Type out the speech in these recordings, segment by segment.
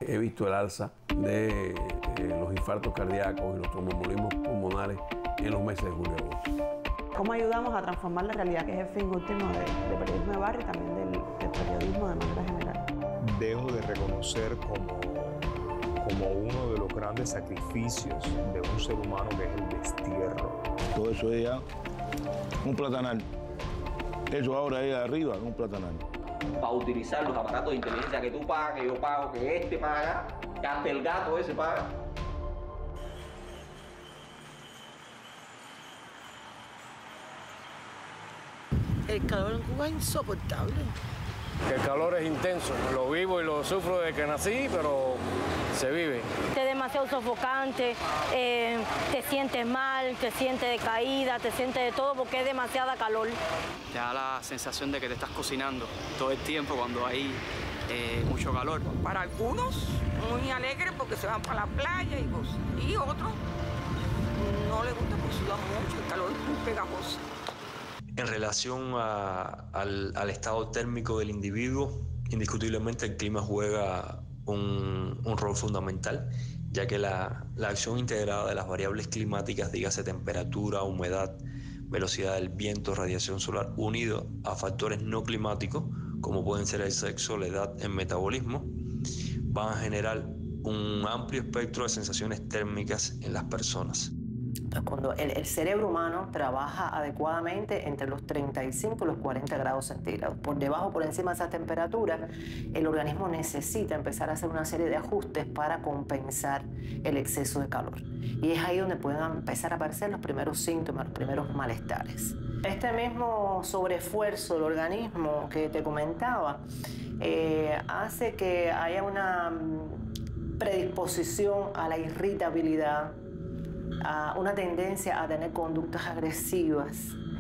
He visto el alza de los infartos cardíacos y los tromboembolismos pulmonares en los meses de julio y agosto. ¿Cómo ayudamos a transformar la realidad, que es el fin último del periodismo de barrio y también del periodismo de manera general? Dejo de reconocer como uno de los grandes sacrificios de un ser humano, que es el destierro. Todo eso es ya un platanal. Eso ahora es arriba, un platanal. Para utilizar los aparatos de inteligencia que tú pagas, que yo pago, que este paga, que hasta el gato ese paga. El calor en Cuba es insoportable. El calor es intenso, lo vivo y lo sufro desde que nací, pero se vive. Es demasiado sofocante, te sientes mal, te sientes decaída, te sientes de todo porque es demasiada calor. Te da la sensación de que te estás cocinando todo el tiempo cuando hay mucho calor. Para algunos, muy alegres porque se van para la playa y otros no les gusta porque sudan mucho, el calor es muy pegajoso. En relación al estado térmico del individuo, indiscutiblemente el clima juega un rol fundamental, ya que la acción integrada de las variables climáticas, dígase temperatura, humedad, velocidad del viento, radiación solar, unido a factores no climáticos, como pueden ser el sexo, la edad, el metabolismo, van a generar un amplio espectro de sensaciones térmicas en las personas. Cuando el cerebro humano trabaja adecuadamente entre los 35 y los 40 grados centígrados, por debajo, por encima de esa temperatura, el organismo necesita empezar a hacer una serie de ajustes para compensar el exceso de calor. Y es ahí donde pueden empezar a aparecer los primeros síntomas, los primeros malestares. Este mismo sobreesfuerzo del organismo que te comentaba hace que haya una predisposición a la irritabilidad, a una tendencia a tener conductas agresivas.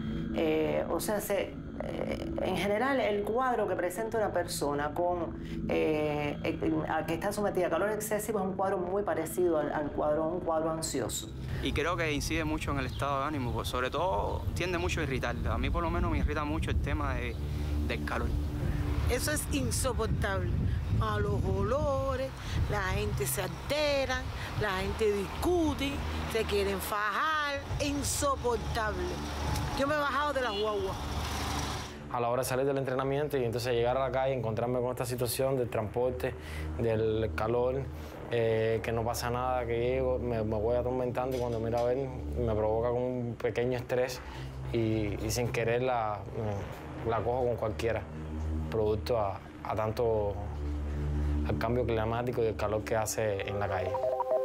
En general, el cuadro que presenta una persona que está sometida a calor excesivo es un cuadro muy parecido un cuadro ansioso. Y creo que incide mucho en el estado de ánimo, pues sobre todo tiende mucho a irritar. A mí por lo menos me irrita mucho el tema del calor. Eso es insoportable. Malos olores, la gente se altera, la gente discute, se quieren fajar, insoportable. Yo me he bajado de las guaguas. A la hora de salir del entrenamiento y entonces llegar a la calle y encontrarme con esta situación del transporte, del calor, que no pasa nada, que llego, me voy atormentando y cuando miro a ver me provoca como un pequeño estrés y sin querer la cojo con cualquiera, producto a tanto al cambio climático y el calor que hace en la calle.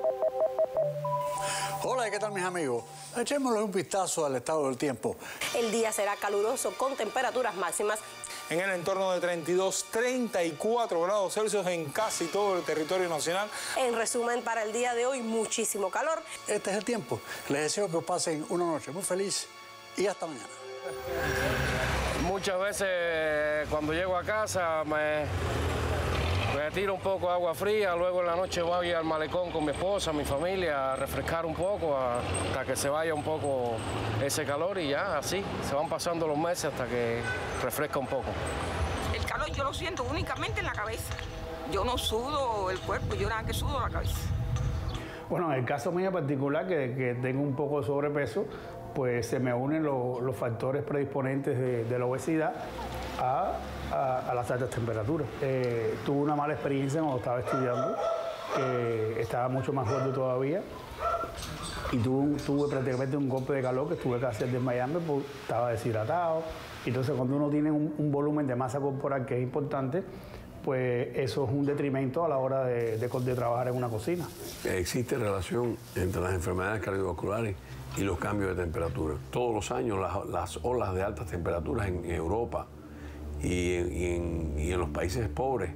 Hola, ¿qué tal mis amigos? Echémosle un vistazo al estado del tiempo. El día será caluroso con temperaturas máximas en el entorno de 32, 34 grados Celsius en casi todo el territorio nacional. En resumen, para el día de hoy, muchísimo calor. Este es el tiempo. Les deseo que pasen una noche muy feliz y hasta mañana. Muchas veces cuando llego a casa me tiro un poco de agua fría, luego en la noche voy al malecón con mi esposa, mi familia, a refrescar un poco hasta que se vaya un poco ese calor y ya así se van pasando los meses hasta que refresca un poco. El calor yo lo siento únicamente en la cabeza. Yo no sudo el cuerpo, yo nada que sudo la cabeza. Bueno, en el caso mío particular, que tengo un poco de sobrepeso, pues se me unen los factores predisponentes de la obesidad a las altas temperaturas. Tuve una mala experiencia cuando estaba estudiando, que estaba mucho más gordo todavía y tuve prácticamente un golpe de calor que tuve que hacer desmayarme porque estaba deshidratado. Entonces cuando uno tiene un volumen de masa corporal que es importante, pues eso es un detrimento a la hora de trabajar en una cocina. Existe relación entre las enfermedades cardiovasculares y los cambios de temperatura. Todos los años las olas de altas temperaturas en Europa y en los países pobres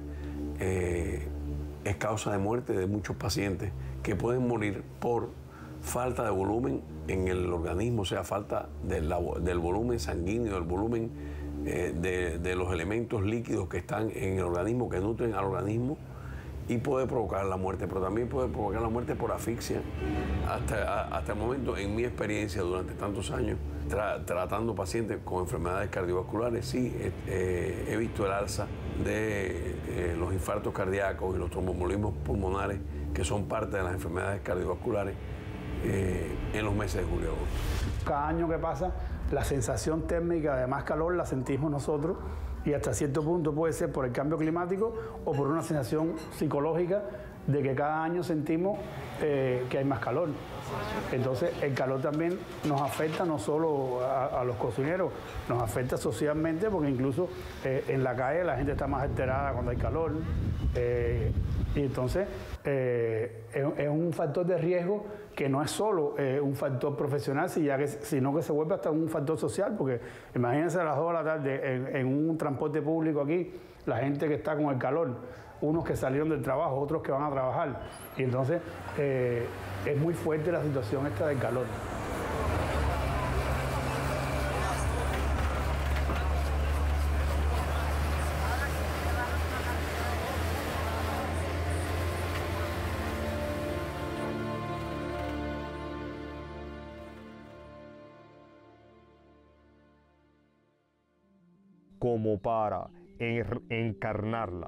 es causa de muerte de muchos pacientes que pueden morir por falta de volumen en el organismo, o sea, falta del volumen sanguíneo, del volumen de los elementos líquidos que están en el organismo, que nutren al organismo, y puede provocar la muerte, pero también puede provocar la muerte por asfixia. Hasta el momento, en mi experiencia durante tantos años, tratando pacientes con enfermedades cardiovasculares, sí he visto el alza de los infartos cardíacos y los tromboembolismos pulmonares, que son parte de las enfermedades cardiovasculares, en los meses de julio y agosto. Cada año que pasa, la sensación térmica de más calor la sentimos nosotros, y hasta cierto punto puede ser por el cambio climático o por una sensación psicológica de que cada año sentimos que hay más calor. Entonces el calor también nos afecta no solo a los cocineros, nos afecta socialmente, porque incluso en la calle la gente está más alterada cuando hay calor. Y entonces es un factor de riesgo que no es solo un factor profesional, sino que se vuelve hasta un factor social, porque imagínense a las 2 de la tarde en un transporte público aquí, la gente que está con el calor, unos que salieron del trabajo, otros que van a trabajar, y entonces es muy fuerte la situación esta del calor. Como para encarnarla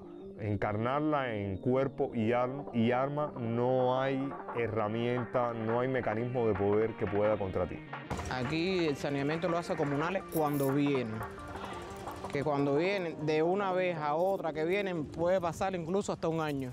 en cuerpo y alma, no hay herramienta, no hay mecanismo de poder que pueda contra ti. Aquí el saneamiento lo hace comunales cuando vienen, que cuando vienen de una vez a otra que vienen puede pasar incluso hasta un año.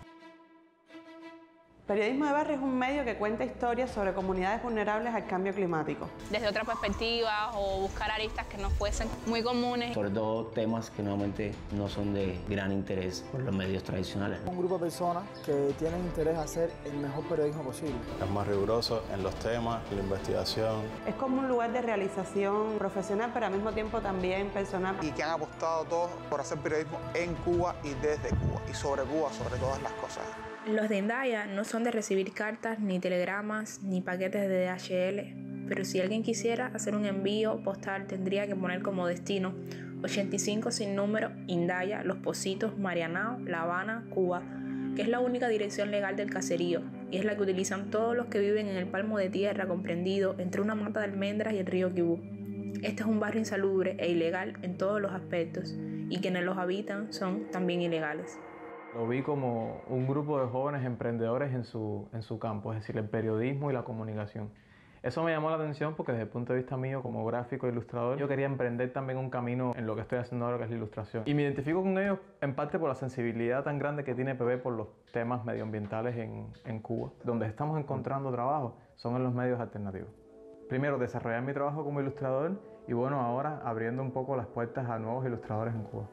Periodismo de Barrio es un medio que cuenta historias sobre comunidades vulnerables al cambio climático. Desde otra perspectiva o buscar aristas que no fuesen muy comunes. Sobre todo temas que normalmente no son de gran interés por los medios tradicionales. Un grupo de personas que tienen interés en hacer el mejor periodismo posible. Es más riguroso en los temas, en la investigación. Es como un lugar de realización profesional, pero al mismo tiempo también personal. Y que han apostado todos por hacer periodismo en Cuba y desde Cuba. Y sobre Cuba, sobre todas las cosas. Los de Indaya no son de recibir cartas, ni telegramas, ni paquetes de DHL, pero si alguien quisiera hacer un envío postal tendría que poner como destino 85 sin número, Indaya, Los Pocitos, Marianao, La Habana, Cuba, que es la única dirección legal del caserío y es la que utilizan todos los que viven en el palmo de tierra comprendido entre una mata de almendras y el río Quibú. Este es un barrio insalubre e ilegal en todos los aspectos y quienes los habitan son también ilegales. Lo vi como un grupo de jóvenes emprendedores en su campo, es decir, el periodismo y la comunicación. Eso me llamó la atención porque desde el punto de vista mío como gráfico e ilustrador, yo quería emprender también un camino en lo que estoy haciendo ahora, que es la ilustración. Y me identifico con ellos en parte por la sensibilidad tan grande que tiene PB por los temas medioambientales en Cuba. Donde estamos encontrando trabajo son en los medios alternativos. Primero, desarrollar mi trabajo como ilustrador y bueno, ahora abriendo un poco las puertas a nuevos ilustradores en Cuba.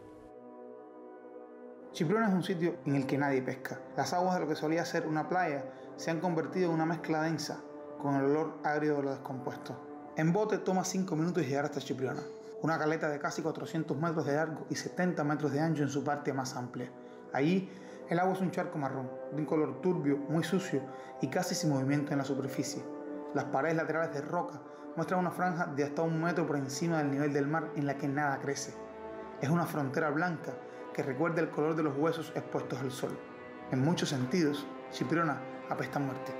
Chipriona es un sitio en el que nadie pesca. Las aguas de lo que solía ser una playa se han convertido en una mezcla densa con el olor agrio de lo descompuesto. En bote toma 5 minutos llegar hasta Chipriona, una caleta de casi 400 metros de largo y 70 metros de ancho en su parte más amplia. Allí el agua es un charco marrón, de un color turbio, muy sucio y casi sin movimiento en la superficie. Las paredes laterales de roca muestran una franja de hasta 1 metro por encima del nivel del mar en la que nada crece. Es una frontera blanca que recuerda el color de los huesos expuestos al sol. En muchos sentidos, Chipriona apesta a muerte.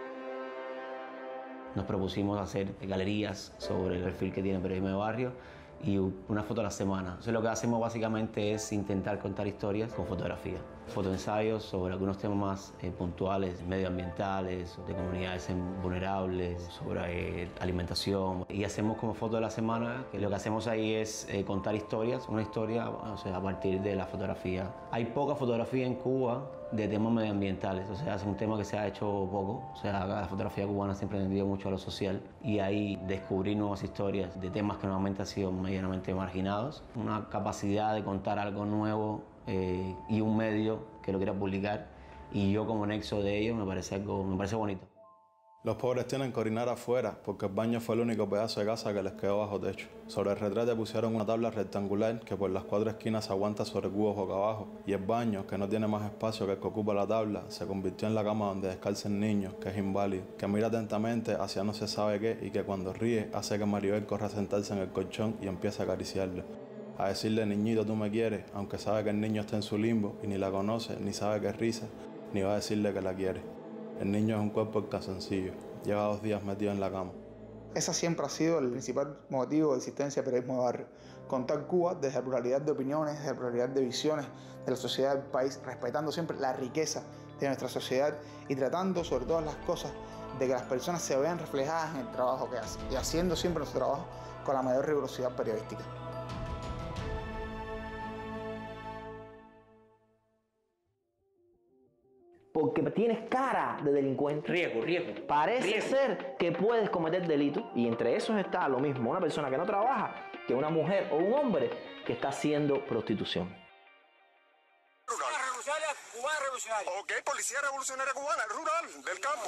Nos propusimos hacer galerías sobre el perfil que tiene Periodismo de Barrio y una foto a la semana. Entonces lo que hacemos básicamente es intentar contar historias con fotografía. Fotoensayos sobre algunos temas más puntuales, medioambientales, de comunidades vulnerables, sobre alimentación. Y hacemos como foto de la semana, que lo que hacemos ahí es contar historias, una historia a partir de la fotografía. Hay poca fotografía en Cuba de temas medioambientales, o sea, es un tema que se ha hecho poco, o sea, la fotografía cubana siempre ha tendido mucho a lo social y ahí descubrir nuevas historias de temas que normalmente han sido medianamente marginados, una capacidad de contar algo nuevo y un medio que lo quiera publicar y yo como nexo de ello me parece bonito. Los pobres tienen que orinar afuera porque el baño fue el único pedazo de casa que les quedó bajo techo. Sobre el retrete pusieron una tabla rectangular que por las 4 esquinas aguanta sobre cubos boca abajo y el baño, que no tiene más espacio que el que ocupa la tabla, se convirtió en la cama donde descansa el niño, que es inválido, que mira atentamente hacia no se sabe qué y que cuando ríe hace que Maribel corra a sentarse en el colchón y empieza a acariciarlo. A decirle, niñito, tú me quieres, aunque sabe que el niño está en su limbo y ni la conoce, ni sabe que es risa, ni va a decirle que la quiere. El niño es un cuerpo en calzoncillo, lleva 2 días metido en la cama. Ese siempre ha sido el principal motivo de existencia del periodismo de barrio. Contar Cuba desde la pluralidad de opiniones, desde la pluralidad de visiones de la sociedad del país, respetando siempre la riqueza de nuestra sociedad y tratando sobre todas las cosas de que las personas se vean reflejadas en el trabajo que hacen y haciendo siempre nuestro trabajo con la mayor rigurosidad periodística. Porque tienes cara de delincuente. Riesgo. Parece ser que puedes cometer delitos y entre esos está lo mismo una persona que no trabaja que una mujer o un hombre que está haciendo prostitución. Cubana revolucionaria. Ok, policía revolucionaria cubana, rural, del campo.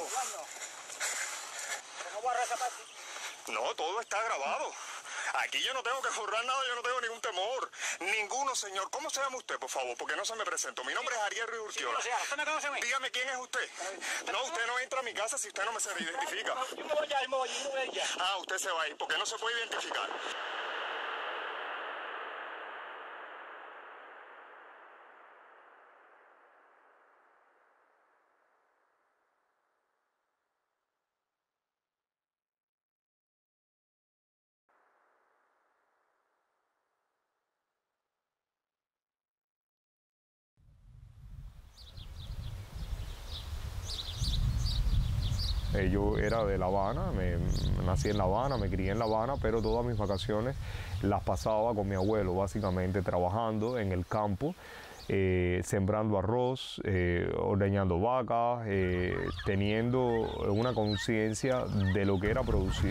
No, todo está grabado. Aquí yo no tengo que juzgar nada, yo no tengo ningún temor. Ninguno, señor. ¿Cómo se llama usted, por favor? Porque no se me presentó. Mi nombre es Ariel Ruiz Urquiola. Sí, ¿usted me conoce a mí? Dígame quién es usted. No, usted no entra a mi casa si usted no me se identifica. Yo me voy ya. Ah, usted se va a ir, porque no se puede identificar. Yo era de La Habana, nací en La Habana, me crié en La Habana, pero todas mis vacaciones las pasaba con mi abuelo, básicamente trabajando en el campo, sembrando arroz, ordeñando vacas, teniendo una conciencia de lo que era producir.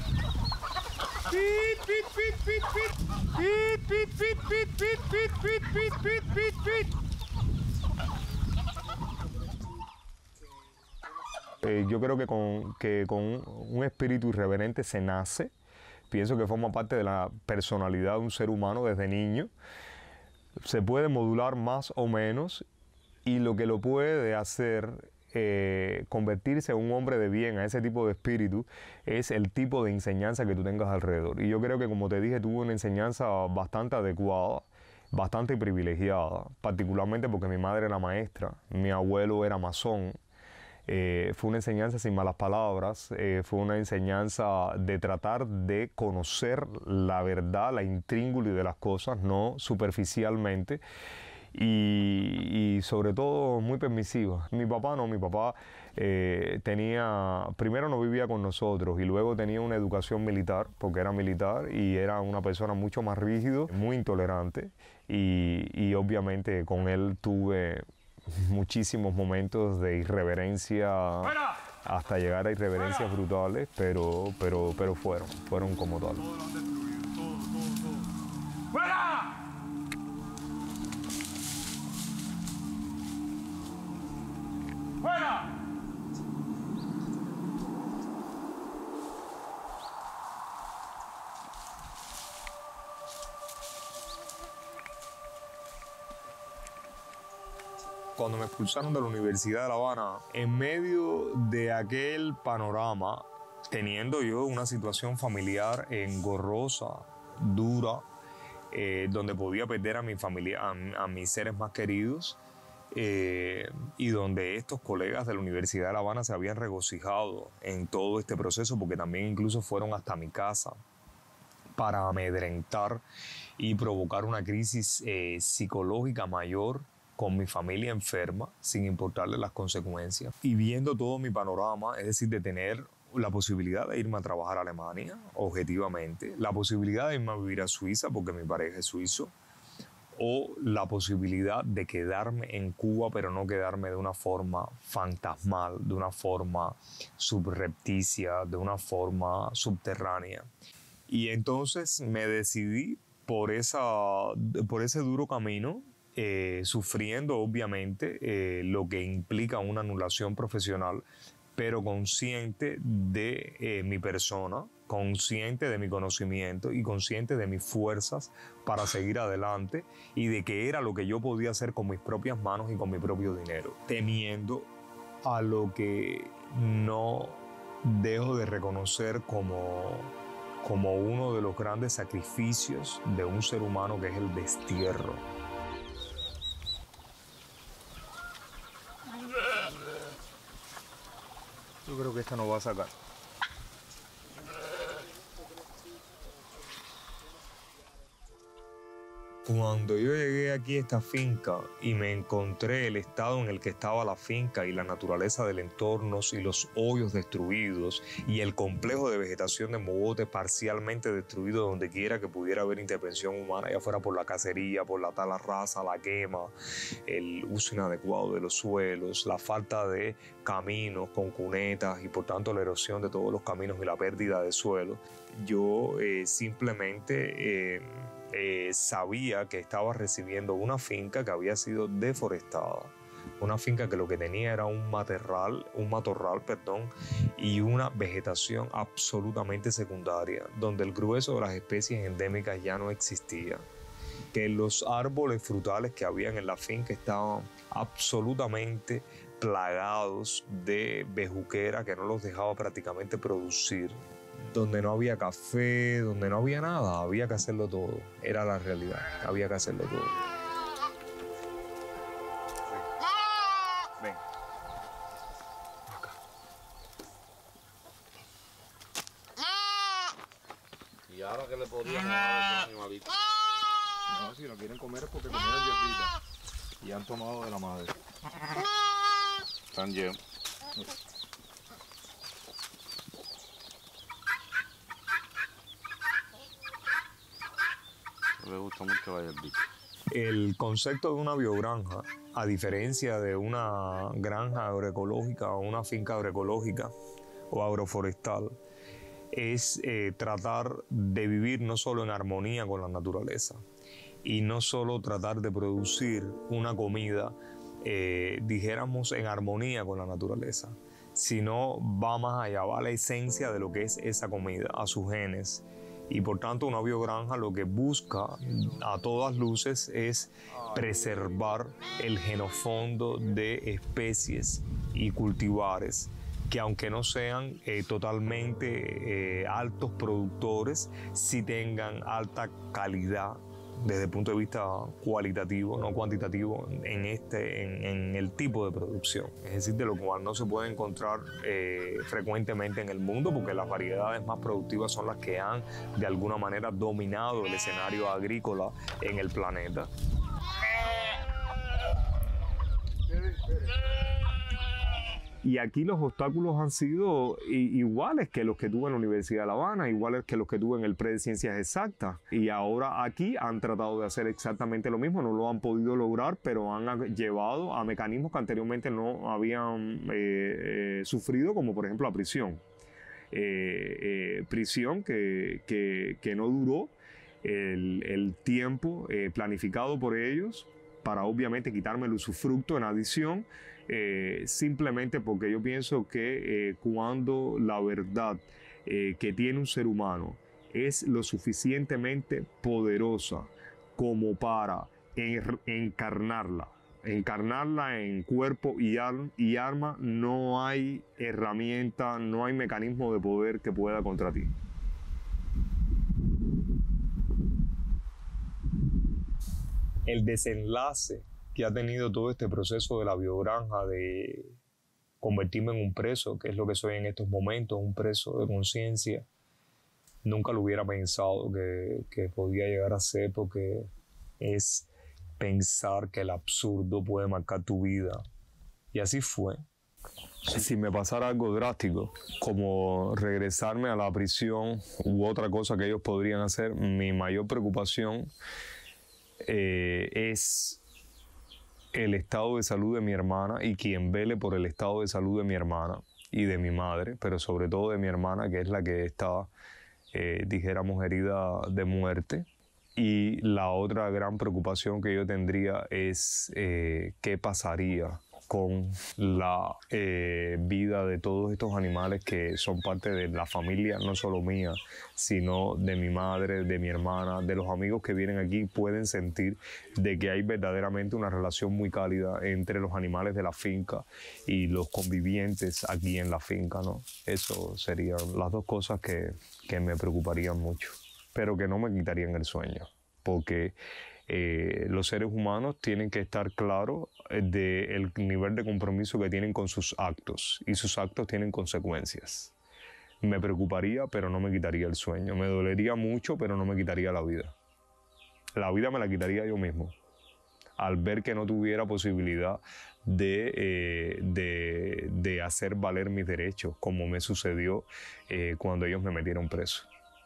Yo creo que con un espíritu irreverente se nace. Pienso que forma parte de la personalidad de un ser humano desde niño. Se puede modular más o menos y lo que lo puede hacer convertirse en un hombre de bien a ese tipo de espíritu es el tipo de enseñanza que tú tengas alrededor. Y yo creo que, como te dije, tuve una enseñanza bastante adecuada, bastante privilegiada, particularmente porque mi madre era maestra, mi abuelo era masón. Fue una enseñanza sin malas palabras, fue una enseñanza de tratar de conocer la verdad, la intríngulis de las cosas, no superficialmente, y sobre todo muy permisiva. Mi papá primero no vivía con nosotros y luego tenía una educación militar, porque era militar y era una persona mucho más rígido, muy intolerante, y obviamente con él tuve muchísimos momentos de irreverencia hasta llegar a irreverencias brutales, pero fueron como tal. ¡Fuera! ¡Fuera! Cuando me expulsaron de la Universidad de La Habana, en medio de aquel panorama, teniendo yo una situación familiar engorrosa, dura, donde podía perder a mi familia, a mis seres más queridos, y donde estos colegas de la Universidad de La Habana se habían regocijado en todo este proceso, porque también incluso fueron hasta mi casa para amedrentar y provocar una crisis psicológica mayor con mi familia enferma, sin importarle las consecuencias. Y viendo todo mi panorama, es decir, de tener la posibilidad de irme a trabajar a Alemania, objetivamente, la posibilidad de irme a vivir a Suiza, porque mi pareja es suizo, o la posibilidad de quedarme en Cuba, pero no quedarme de una forma fantasmal, de una forma subrepticia, de una forma subterránea. Y entonces me decidí por ese duro camino, sufriendo obviamente lo que implica una anulación profesional, pero consciente de mi persona, consciente de mi conocimiento y consciente de mis fuerzas para seguir adelante y de que era lo que yo podía hacer con mis propias manos y con mi propio dinero, temiendo a lo que no dejo de reconocer como como uno de los grandes sacrificios de un ser humano, que es el destierro. Yo creo que esta no va a sacar. Cuando yo llegué aquí a esta finca y me encontré el estado en el que estaba la finca y la naturaleza del entorno y los hoyos destruidos y el complejo de vegetación de mogote parcialmente destruido donde quiera que pudiera haber intervención humana, ya fuera por la cacería, por la tala rasa, la quema, el uso inadecuado de los suelos, la falta de caminos con cunetas y por tanto la erosión de todos los caminos y la pérdida de suelo, yo simplemente sabía que estaba recibiendo una finca que había sido deforestada, una finca que lo que tenía era un matorral, y una vegetación absolutamente secundaria, donde el grueso de las especies endémicas ya no existía, que los árboles frutales que habían en la finca estaban absolutamente plagados de bejuquera que no los dejaba prácticamente producir, donde no había café, donde no había nada, había que hacerlo todo. Era la realidad, había que hacerlo todo. Ven. Acá. ¿Y ahora qué le podríamos dar a estos animalitos? No, si lo quieren comer es porque comieron hierbita y han tomado de la madre. Están llenos. Le gusta mucho la hierbita. El concepto de una biogranja, a diferencia de una granja agroecológica o una finca agroecológica o agroforestal, es tratar de vivir no solo en armonía con la naturaleza y no solo tratar de producir una comida, dijéramos, en armonía con la naturaleza, sino va más allá, va a la esencia de lo que es esa comida, a sus genes. Y por tanto una biogranja lo que busca a todas luces es preservar el genofondo de especies y cultivares que, aunque no sean totalmente altos productores, sí tengan alta calidad desde el punto de vista cualitativo, no cuantitativo, en el tipo de producción. Es decir, de lo cual no se puede encontrar frecuentemente en el mundo, porque las variedades más productivas son las que han de alguna manera dominado el escenario agrícola en el planeta. Y aquí los obstáculos han sido iguales que los que tuve en la Universidad de La Habana, iguales que los que tuve en el Pre de Ciencias Exactas. Y ahora aquí han tratado de hacer exactamente lo mismo, no lo han podido lograr, pero han llevado a mecanismos que anteriormente no habían sufrido, como por ejemplo la prisión. Prisión que no duró el tiempo planificado por ellos para obviamente quitarme el usufructo en adición, simplemente porque yo pienso que cuando la verdad que tiene un ser humano es lo suficientemente poderosa como para encarnarla en cuerpo y alma, no hay herramienta, no hay mecanismo de poder que pueda contra ti. El desenlace que ha tenido todo este proceso de la biogranja, de convertirme en un preso, que es lo que soy en estos momentos, un preso de conciencia, nunca lo hubiera pensado que podía llegar a ser, porque es pensar que el absurdo puede marcar tu vida. Y así fue. Si me pasara algo drástico, como regresarme a la prisión u otra cosa que ellos podrían hacer, mi mayor preocupación es el estado de salud de mi hermana y quien vele por el estado de salud de mi hermana y de mi madre, pero sobre todo de mi hermana, que es la que está, dijéramos, herida de muerte. Y la otra gran preocupación que yo tendría es qué pasaría con la vida de todos estos animales que son parte de la familia, no solo mía, sino de mi madre, de mi hermana, de los amigos que vienen aquí, pueden sentir de que hay verdaderamente una relación muy cálida entre los animales de la finca y los convivientes aquí en la finca, ¿no? Eso serían las dos cosas que me preocuparían mucho, pero que no me quitarían el sueño, porque los seres humanos tienen que estar claros del nivel de compromiso que tienen con sus actos, y sus actos tienen consecuencias. Me preocuparía, pero no me quitaría el sueño. Me dolería mucho, pero no me quitaría la vida. La vida me la quitaría yo mismo, al ver que no tuviera posibilidad de hacer valer mis derechos, como me sucedió cuando ellos me metieron preso.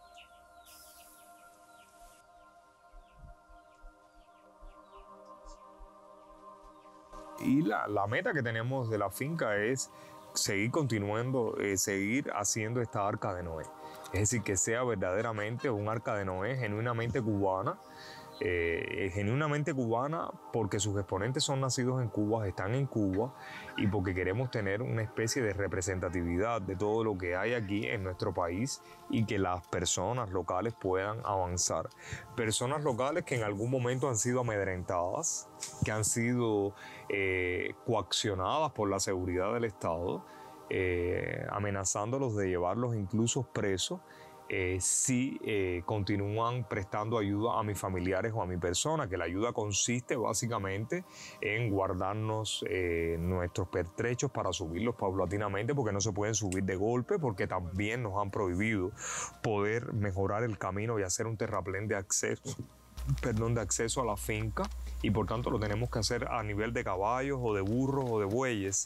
Y la meta que tenemos de la finca es seguir continuando, seguir haciendo esta Arca de Noé. Es decir, que sea verdaderamente un Arca de Noé genuinamente cubana porque sus exponentes son nacidos en Cuba, están en Cuba, y porque queremos tener una especie de representatividad de todo lo que hay aquí en nuestro país y que las personas locales puedan avanzar. Personas locales que en algún momento han sido amedrentadas, que han sido coaccionadas por la seguridad del Estado, amenazándolos de llevarlos incluso presos, si continúan prestando ayuda a mis familiares o a mi persona, que la ayuda consiste básicamente en guardarnos nuestros pertrechos para subirlos paulatinamente, porque no se pueden subir de golpe, porque también nos han prohibido poder mejorar el camino y hacer un terraplén de acceso a la finca, y por tanto lo tenemos que hacer a nivel de caballos o de burros o de bueyes.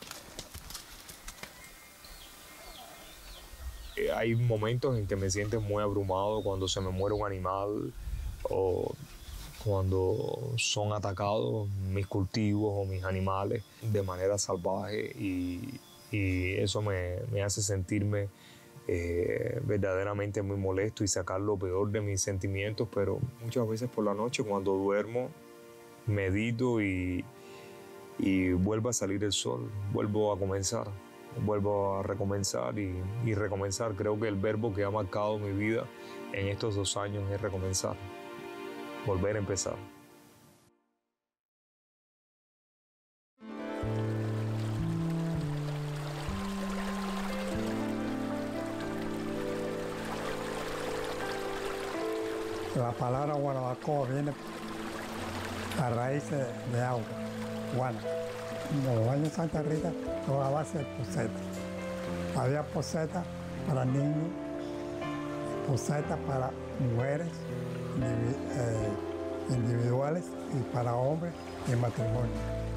Hay momentos en que me siento muy abrumado cuando se me muere un animal o cuando son atacados mis cultivos o mis animales de manera salvaje, y eso me hace sentirme verdaderamente muy molesto y sacar lo peor de mis sentimientos. Pero muchas veces por la noche, cuando duermo, medito y vuelve a salir el sol, vuelvo a comenzar. Vuelvo a recomenzar y recomenzar. Creo que el verbo que ha marcado mi vida en estos 2 años es recomenzar, volver a empezar. La palabra guanabacoa viene a raíz de agua, guana. Los baños de Santa Rita son a base de posetas. Había posetas para niños, posetas para mujeres individuales y para hombres en matrimonio.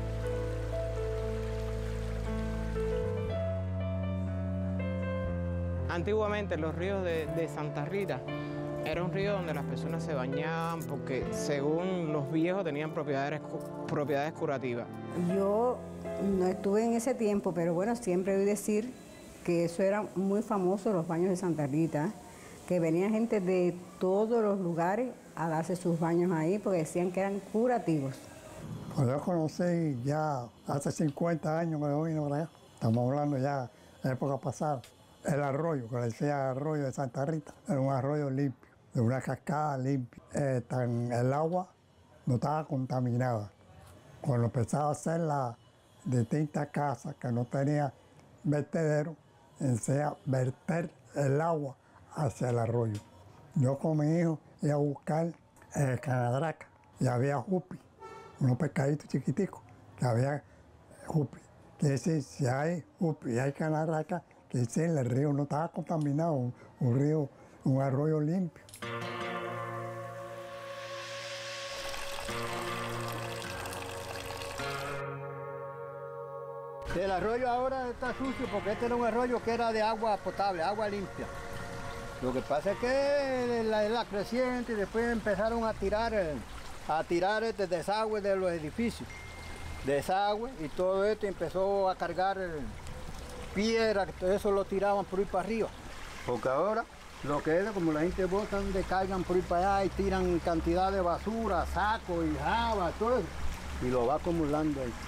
Antiguamente los ríos de Santa Rita era un río donde las personas se bañaban porque, según los viejos, tenían propiedades curativas. Yo no estuve en ese tiempo, pero bueno, siempre oí decir que eso era muy famoso, los baños de Santa Rita, que venían gente de todos los lugares a darse sus baños ahí porque decían que eran curativos. Pues yo conocí ya hace 50 años que yo vine para allá. Estamos hablando ya de época pasada. El arroyo, que le decía arroyo de Santa Rita, era un arroyo limpio, de una cascada limpia. El agua no estaba contaminada. Cuando empezaba a hacer las distintas casas que no tenían vertedero, empecé a verter el agua hacia el arroyo. Yo con mi hijo iba a buscar canadraca y había jupi, unos pescaditos chiquiticos, que había jupi. Quiere decir, si hay jupi y hay canadraca, quiere decir, el río no estaba contaminado, un arroyo limpio. El arroyo ahora está sucio porque este era un arroyo que era de agua potable, agua limpia. Lo que pasa es que la creciente y después empezaron a tirar este desagüe de los edificios. Desagüe y todo esto empezó a cargar piedra, que todo eso lo tiraban por ahí para arriba. Porque ahora lo que es como la gente bota, donde caigan por ahí para allá y tiran cantidad de basura, sacos y jabas, todo eso, y lo va acumulando ahí.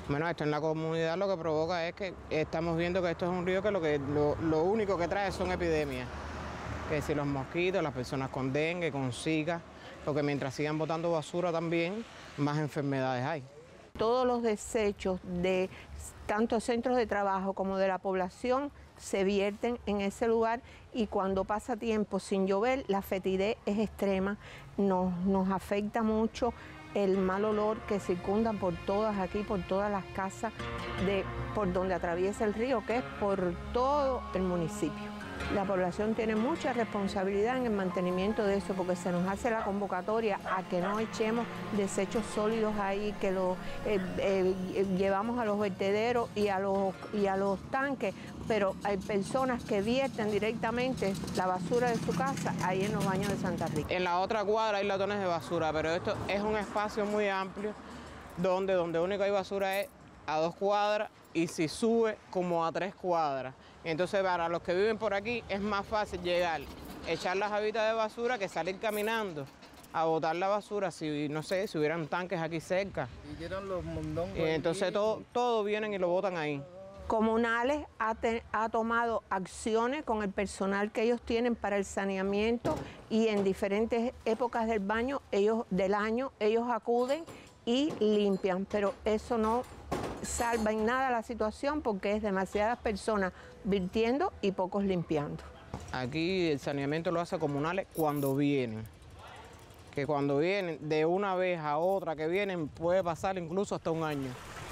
Bueno, esto en la comunidad lo que provoca es que estamos viendo que esto es un río que lo único que trae son epidemias. Que si los mosquitos, las personas con dengue, con zika, porque mientras sigan botando basura también, más enfermedades hay. Todos los desechos de tanto centros de trabajo como de la población se vierten en ese lugar y cuando pasa tiempo sin llover, la fetidez es extrema, nos afecta mucho el mal olor que circunda por todas aquí, por todas las casas, por donde atraviesa el río, que es por todo el municipio. La población tiene mucha responsabilidad en el mantenimiento de eso porque se nos hace la convocatoria a que no echemos desechos sólidos ahí, que los llevamos a los vertederos y a los tanques, pero hay personas que vierten directamente la basura de su casa ahí en los baños de Santa Rita. En la otra cuadra hay latones de basura, pero esto es un espacio muy amplio donde único hay basura es a 2 cuadras y si sube como a 3 cuadras. Entonces para los que viven por aquí es más fácil llegar, echar las habitas de basura que salir caminando a botar la basura si, no sé, si hubieran tanques aquí cerca. Y llegan los mondongos. Y entonces todo vienen y lo botan ahí. Comunales ha tomado acciones con el personal que ellos tienen para el saneamiento y en diferentes épocas del año ellos acuden y limpian, pero eso no salva en nada la situación porque es demasiadas personas virtiendo y pocos limpiando. Aquí el saneamiento lo hace comunales cuando vienen, que cuando vienen de una vez a otra que vienen puede pasar incluso hasta un año.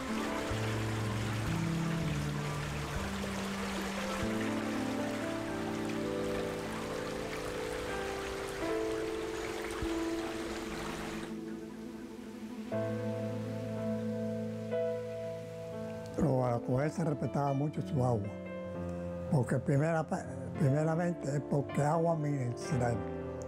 Pero a la mujer se respetaba mucho su agua, porque primeramente es porque agua medicinal,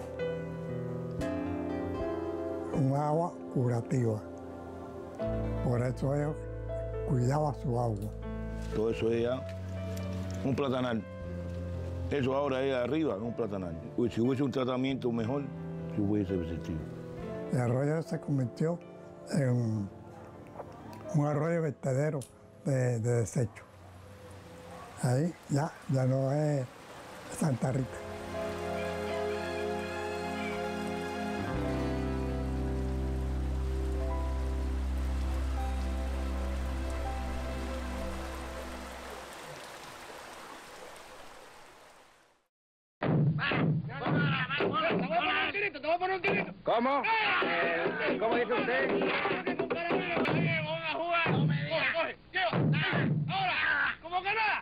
un agua curativa, por eso ellos cuidaban su agua. Todo eso es ya un platanal, eso ahora es arriba, un platanal. Si hubiese un tratamiento mejor, se hubiese existido. El arroyo se convirtió en un arroyo vertedero de desecho. Ahí ya no es Santa Rita. Te voy a poner un tirito. ¿Cómo? ¿Cómo dice usted? ¿Cómo que nada?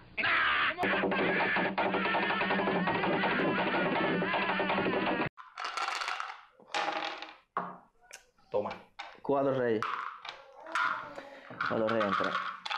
Toma. 4 reyes. 4 reyes entra.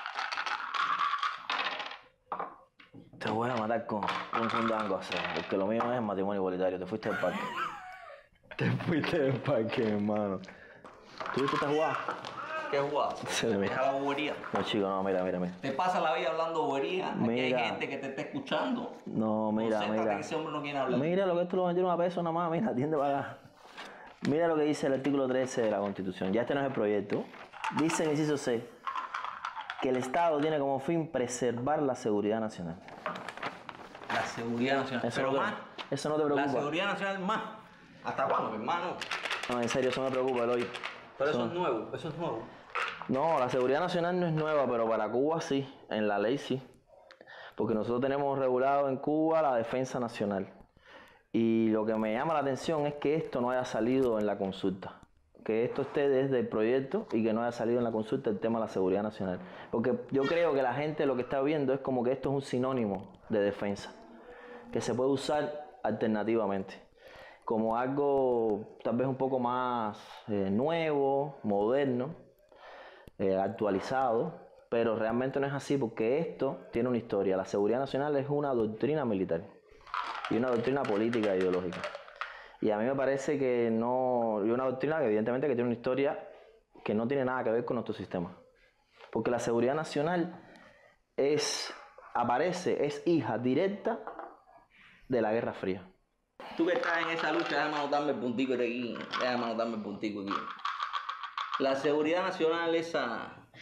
Te voy a matar con un fundango a hacer, porque lo mío es matrimonio igualitario. Te fuiste del parque. Te fuiste del parque, hermano. ¿Tú viste esta jugada? ¿Qué jugada? Deja la bobería. No, chico, no, mira. Te pasa la vida hablando bobería. Aquí hay Mira. gente que te está escuchando. No, mira. Que ese hombre no quiere hablar. Mira lo que esto lo metieron a peso nada más. Mira, atiende para acá. Mira lo que dice el artículo 13 de la Constitución. Ya este no es el proyecto. Dice en el inciso C que el Estado tiene como fin preservar la seguridad nacional. La seguridad nacional. Eso Pero no te- más. eso no te preocupa. La seguridad nacional más. ¿Hasta cuándo, mi hermano? No, en serio, eso me preocupa, Eloy. Pero eso es nuevo, eso es nuevo. No, la seguridad nacional no es nueva, pero para Cuba sí, en la ley sí. Porque nosotros tenemos regulado en Cuba la defensa nacional. Y lo que me llama la atención es que esto no haya salido en la consulta. Que esto esté desde el proyecto y que no haya salido en la consulta el tema de la seguridad nacional. Porque yo creo que la gente lo que está viendo es como que esto es un sinónimo de defensa, que se puede usar alternativamente, como algo tal vez un poco más nuevo, moderno, actualizado, pero realmente no es así porque esto tiene una historia. La seguridad nacional es una doctrina militar y una doctrina política e ideológica. Y a mí me parece que no, y una doctrina que evidentemente que tiene una historia que no tiene nada que ver con nuestro sistema. Porque la seguridad nacional es hija directa de la Guerra Fría. Tú que estás en esa lucha, déjame anotarme el puntico de aquí. Déjame anotarme el puntico aquí. La seguridad nacional, esa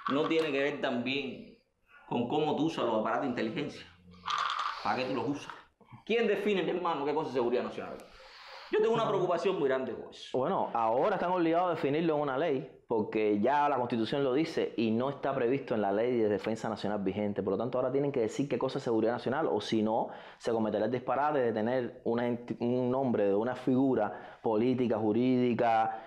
no tiene que ver también con cómo tú usas los aparatos de inteligencia. ¿Para qué tú los usas? ¿Quién define, mi hermano, qué cosa es seguridad nacional? Yo tengo una preocupación muy grande con eso. Bueno, ahora están obligados a definirlo en una ley, porque ya la Constitución lo dice y no está previsto en la ley de defensa nacional vigente. Por lo tanto, ahora tienen que decir qué cosa es seguridad nacional, o si no, se cometerá el disparate de tener un nombre de una figura política, jurídica,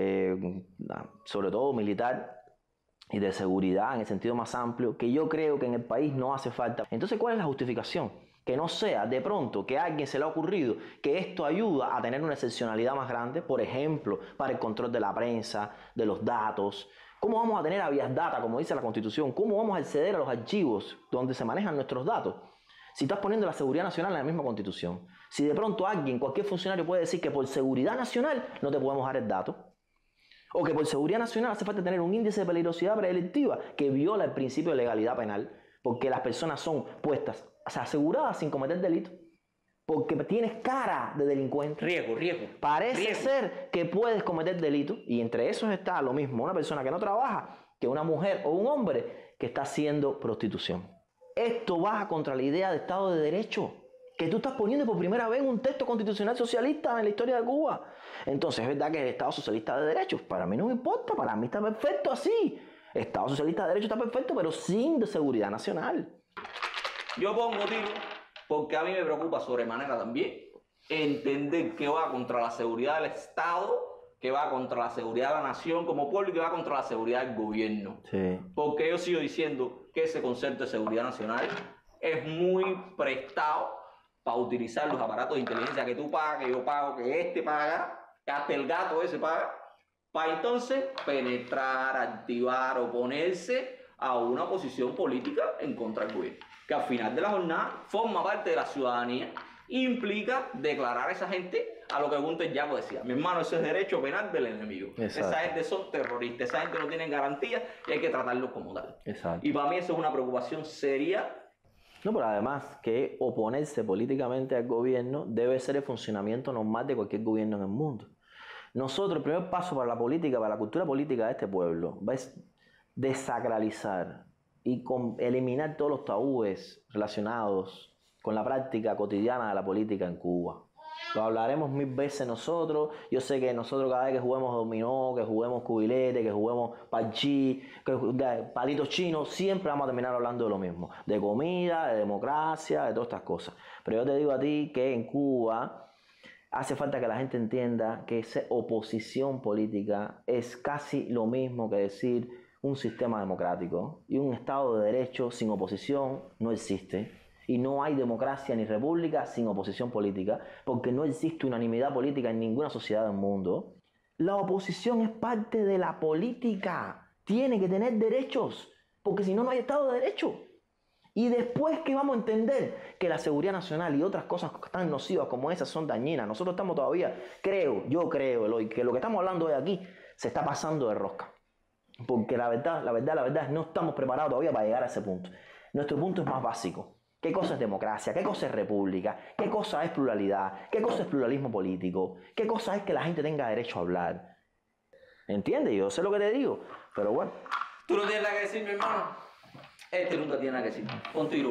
sobre todo militar y de seguridad en el sentido más amplio, que yo creo que en el país no hace falta. Entonces, ¿cuál es la justificación? Que no sea de pronto que a alguien se le ha ocurrido que esto ayuda a tener una excepcionalidad más grande, por ejemplo, para el control de la prensa, de los datos. ¿Cómo vamos a tener habeas data, como dice la Constitución? ¿Cómo vamos a acceder a los archivos donde se manejan nuestros datos? Si estás poniendo la seguridad nacional en la misma Constitución. Si de pronto alguien, cualquier funcionario puede decir que por seguridad nacional no te podemos dar el dato, o que por seguridad nacional hace falta tener un índice de peligrosidad predelictiva que viola el principio de legalidad penal, porque las personas son puestas, o sea, aseguradas sin cometer delito, porque tienes cara de delincuente. Riesgo. Parece ser que puedes cometer delito, y entre esos está lo mismo una persona que no trabaja que una mujer o un hombre que está haciendo prostitución. Esto va contra la idea de Estado de Derecho que tú estás poniendo por primera vez en un texto constitucional socialista en la historia de Cuba. Entonces, es verdad que el Estado socialista de derecho, para mí no me importa, para mí está perfecto así. Estado socialista de derecho está perfecto, pero sin de seguridad nacional. Yo pongo tiro porque a mí me preocupa sobremanera también entender que va contra la seguridad del Estado, que va contra la seguridad de la nación como pueblo y que va contra la seguridad del gobierno. Sí. Porque yo sigo diciendo que ese concepto de seguridad nacional es muy prestado para utilizar los aparatos de inteligencia que tú pagas, que yo pago, que este paga, que hasta el gato ese paga, para entonces penetrar, activar, oponerse a una posición política en contra del gobierno, que al final de la jornada forma parte de la ciudadanía, implica declarar a esa gente a lo que Gunter Yaco decía: mi hermano, ese es derecho penal del enemigo. Exacto. Esa gente son terroristas, esa gente no tiene garantía y hay que tratarlos como tal. Exacto. Y para mí eso es una preocupación seria. No, pero además que oponerse políticamente al gobierno debe ser el funcionamiento normal de cualquier gobierno en el mundo. Nosotros, el primer paso para la política, para la cultura política de este pueblo, es desacralizar y eliminar todos los tabúes relacionados con la práctica cotidiana de la política en Cuba. Lo hablaremos mil veces nosotros. Yo sé que nosotros cada vez que juguemos dominó, que juguemos cubilete, que juguemos parchí, que palitos chinos, siempre vamos a terminar hablando de lo mismo. De comida, de democracia, de todas estas cosas. Pero yo te digo a ti que en Cuba hace falta que la gente entienda que esa oposición política es casi lo mismo que decir un sistema democrático. Y un Estado de Derecho sin oposición no existe. Y no hay democracia ni república sin oposición política, porque no existe unanimidad política en ninguna sociedad del mundo. La oposición es parte de la política. Tiene que tener derechos, porque si no, no hay Estado de Derecho. Y después que vamos a entender que la seguridad nacional y otras cosas tan nocivas como esas son dañinas, nosotros estamos todavía, yo creo, Eloy, que lo que estamos hablando hoy aquí se está pasando de rosca. Porque la verdad es que no estamos preparados todavía para llegar a ese punto. Nuestro punto es más básico. ¿Qué cosa es democracia? ¿Qué cosa es república? ¿Qué cosa es pluralidad? ¿Qué cosa es pluralismo político? ¿Qué cosa es que la gente tenga derecho a hablar? ¿Entiendes? Yo sé lo que te digo, pero bueno. Tú no tienes nada que decir, mi hermano. Este nunca tiene nada que decir. Pon tiro.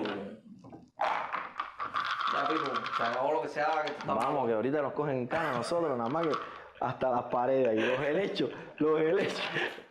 Ya, Pipo, se acabó lo que se haga. Vamos, que ahorita nos cogen en cana nosotros, nada más que hasta las paredes y los helechos.